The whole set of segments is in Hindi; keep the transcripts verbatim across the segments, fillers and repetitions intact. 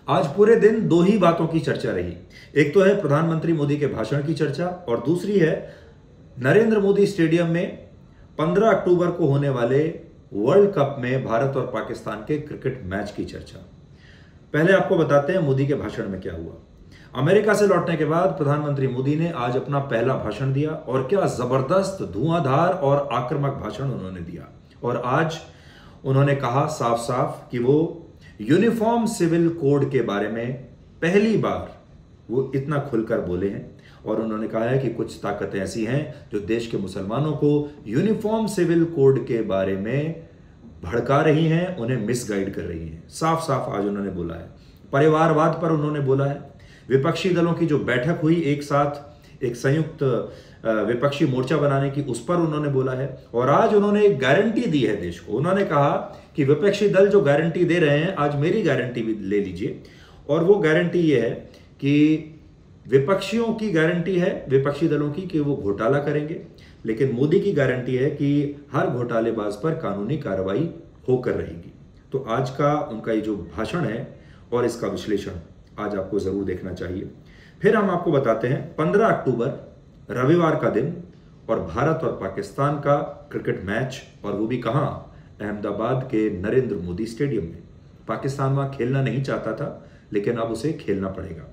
आज पूरे दिन दो ही बातों की चर्चा रही। एक तो है प्रधानमंत्री मोदी के भाषण की चर्चा और दूसरी है नरेंद्र मोदी स्टेडियम में पंद्रह अक्टूबर को होने वाले वर्ल्ड कप में भारत और पाकिस्तान के क्रिकेट मैच की चर्चा। पहले आपको बताते हैं मोदी के भाषण में क्या हुआ। अमेरिका से लौटने के बाद प्रधानमंत्री मोदी ने आज अपना पहला भाषण दिया और क्या जबरदस्त धुआंधार और आक्रामक भाषण उन्होंने दिया। और आज उन्होंने कहा साफ साफ कि वो यूनिफॉर्म सिविल कोड के बारे में पहली बार वो इतना खुलकर बोले हैं और उन्होंने कहा है कि कुछ ताकतें ऐसी हैं जो देश के मुसलमानों को यूनिफॉर्म सिविल कोड के बारे में भड़का रही हैं, उन्हें मिसगाइड कर रही हैं। साफ साफ आज उन्होंने बोला है। परिवारवाद पर उन्होंने बोला है। विपक्षी दलों की जो बैठक हुई एक साथ एक संयुक्त विपक्षी मोर्चा बनाने की, उस पर उन्होंने बोला है। और आज उन्होंने एक गारंटी दी है देश को। उन्होंने कहा कि विपक्षी दल जो गारंटी दे रहे हैं, आज मेरी गारंटी भी ले लीजिए। और वो गारंटी ये है कि विपक्षियों की गारंटी है, विपक्षी दलों की, कि वो घोटाला करेंगे, लेकिन मोदी की गारंटी है कि हर घोटालेबाज पर कानूनी कार्रवाई होकर रहेगी। तो आज का उनका ये जो भाषण है और इसका विश्लेषण आज आपको जरूर देखना चाहिए। फिर हम आपको बताते हैं पंद्रह अक्टूबर रविवार का दिन और भारत और पाकिस्तान का क्रिकेट मैच, और वो भी कहां, अहमदाबाद के नरेंद्र मोदी स्टेडियम में। पाकिस्तान वहां खेलना नहीं चाहता था, लेकिन अब उसे खेलना पड़ेगा।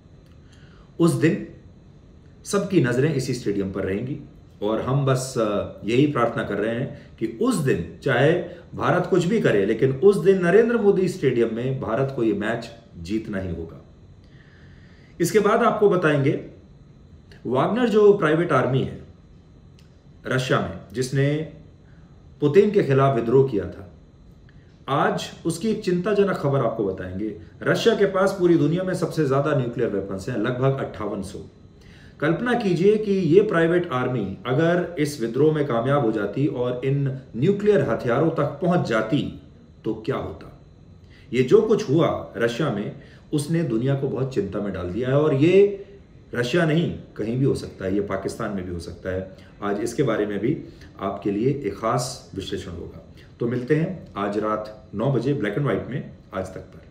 उस दिन सबकी नजरें इसी स्टेडियम पर रहेंगी और हम बस यही प्रार्थना कर रहे हैं कि उस दिन चाहे भारत कुछ भी करे, लेकिन उस दिन नरेंद्र मोदी स्टेडियम में भारत को यह मैच जीतना ही होगा। इसके बाद आपको बताएंगे वागनर जो प्राइवेट आर्मी है रशिया में, जिसने पुतिन के खिलाफ विद्रोह किया था, आज उसकी एक चिंताजनक खबर आपको बताएंगे। रशिया के पास पूरी दुनिया में सबसे ज्यादा न्यूक्लियर वेपन्स हैं, लगभग अट्ठावन सौ। कल्पना कीजिए कि ये प्राइवेट आर्मी अगर इस विद्रोह में कामयाब हो जाती और इन न्यूक्लियर हथियारों तक पहुंच जाती तो क्या होता। ये जो कुछ हुआ रशिया में, उसने दुनिया को बहुत चिंता में डाल दिया है। और ये रशिया नहीं, कहीं भी हो सकता है, ये पाकिस्तान में भी हो सकता है। आज इसके बारे में भी आपके लिए एक खास विश्लेषण होगा। तो मिलते हैं आज रात नौ बजे ब्लैक एंड व्हाइट में आज तक पर।